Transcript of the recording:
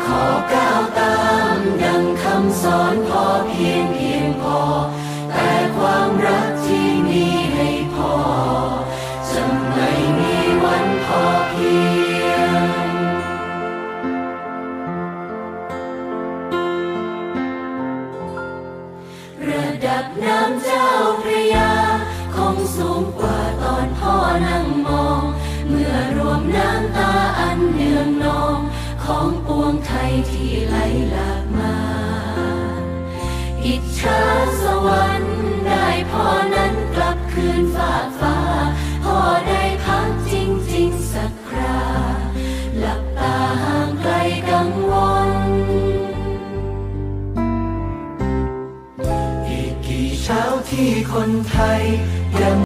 ขอก้าวตามดังคำสอนพอเพียงพอแต่ความรักที่มีให้พอจะไม่มีวันพอเพียงระดับน้ำเจ้าพระยาคงสูงกว่าตอนพ่อนั่งมองเมื่อรวมน้ำตาอันเนืองนองของปวงไทยที่ไหลหลากมาอิจฉาสวรรค์ได้พ่อนั้นกลับคืนฝากฟ้าพ่อได้พักจริงๆสักคราหลับตาห่างไกลกังวลอีกกี่เช้าที่คนไทยยัง